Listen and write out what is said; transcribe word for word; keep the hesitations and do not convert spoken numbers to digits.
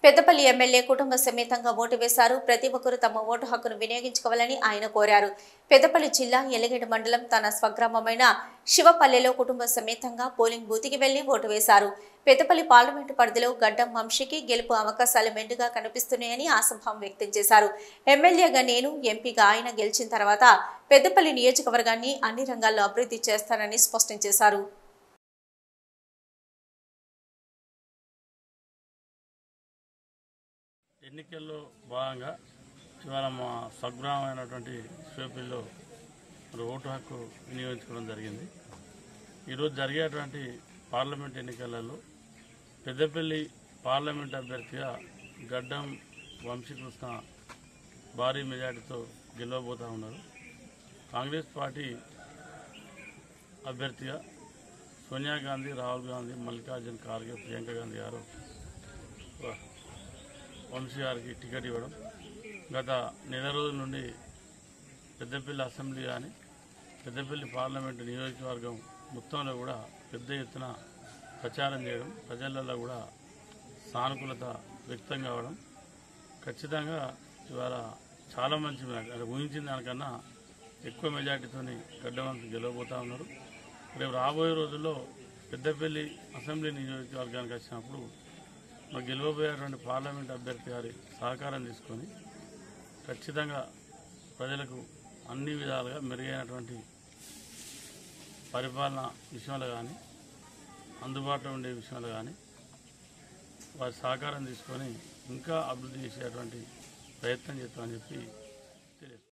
Peddapalli MLA కుటుంబ సమేతంగా vote వేశారు. ప్రతి ఒక్కరూ తమ ఓటు హక్కును వినియోగించుకోవాలని ఆయన కోరారు. పెద్దపల్లి జిల్లా ఎలిగేడు మండలం తన స్వగ్రామమైన శివపల్లెలో కుటుంబ సమేతంగా పోలింగ్ బూత్కి వెళ్లి ఓటు వేశారు. పెద్దపల్లి పార్లమెంటు పరిధిలో గడ్డం వంశీకి గెలుపు అవకాశాలు మెండుగా కనిపిస్తున్నాయని ఆశాభావం వ్యక్తం చేశారు. ఎమ్మెల్యేగా నేను, ఎంపీగా ఆయన గెలిచిన తర్వాత పెద్దపల్లి నియోజకవర్గాన్ని అన్ని రంగాల్లో అభివృద్ధి చేస్తానని స్పష్టం చేశారు. ఎన్నికల్లో భాగంగా ఇవాళ మా స్వగ్రామైనటువంటి శివపల్లిలో మరి ఓటు హక్కు వినియోగించుకోవడం జరిగింది. ఈరోజు జరిగేటువంటి పార్లమెంట్ ఎన్నికలలో పెద్దపల్లి పార్లమెంట్ అభ్యర్థిగా గడ్డం వంశీకృష్ణ భారీ మెజార్టీతో గెలవబోతూ ఉన్నారు. కాంగ్రెస్ పార్టీ అభ్యర్థిగా సోనియా గాంధీ, రాహుల్ గాంధీ, మల్లికార్జున ఖార్గే, ప్రియాంక గాంధీ గారు వంశీ గారికి టికెట్ ఇవ్వడం గత నెల రోజుల నుండి పెద్దపల్లి అసెంబ్లీ కానీ పెద్దపల్లి పార్లమెంటు నియోజకవర్గం మొత్తంలో కూడా పెద్ద ఎత్తున ప్రచారం చేయడం, ప్రజలలో కూడా సానుకూలత వ్యక్తం కావడం, ఖచ్చితంగా ఇవాళ చాలా మంచి మెజార్టీ, ఊహించిన దానికన్నా ఎక్కువ మెజార్టీతో గడ్డవంశీ గెలవబోతూ ఉన్నారు. రేపు రాబోయే రోజుల్లో పెద్దపల్లి అసెంబ్లీ నియోజకవర్గానికి వచ్చినప్పుడు మాకు గెలవబోయేటువంటి పార్లమెంట్ అభ్యర్థి గారి సహకారం తీసుకొని ఖచ్చితంగా ప్రజలకు అన్ని విధాలుగా మెరుగైనటువంటి పరిపాలన విషయంలో కానీ అందుబాటులో ఉండే విషయంలో కానీ వారి సహకారం తీసుకొని ఇంకా అభివృద్ధి చేసేటువంటి ప్రయత్నం చేస్తామని చెప్పి తెలియదు.